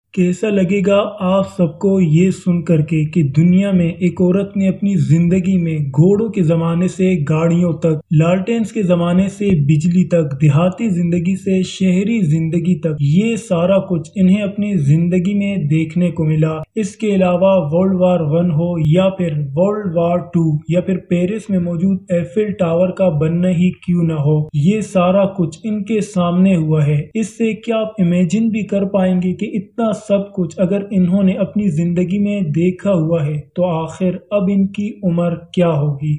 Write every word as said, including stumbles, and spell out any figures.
कैसा लगेगा आप सबको ये सुन करके कि दुनिया में एक औरत ने अपनी जिंदगी में घोड़ों के जमाने से गाड़ियों तक, लालटेन्स के जमाने से बिजली तक, देहाती जिंदगी से शहरी जिंदगी तक, ये सारा कुछ इन्हें अपनी जिंदगी में देखने को मिला। इसके अलावा वर्ल्ड वार वन हो या फिर वर्ल्ड वार टू या फिर पेरिस में मौजूद एफिल टावर का बनना ही क्यों ना हो, ये सारा कुछ इनके सामने हुआ है। इससे क्या आप इमेजिन भी कर पाएंगे कि इतना सब कुछ अगर इन्होंने अपनी जिंदगी में देखा हुआ है तो आखिर अब इनकी उम्र क्या होगी।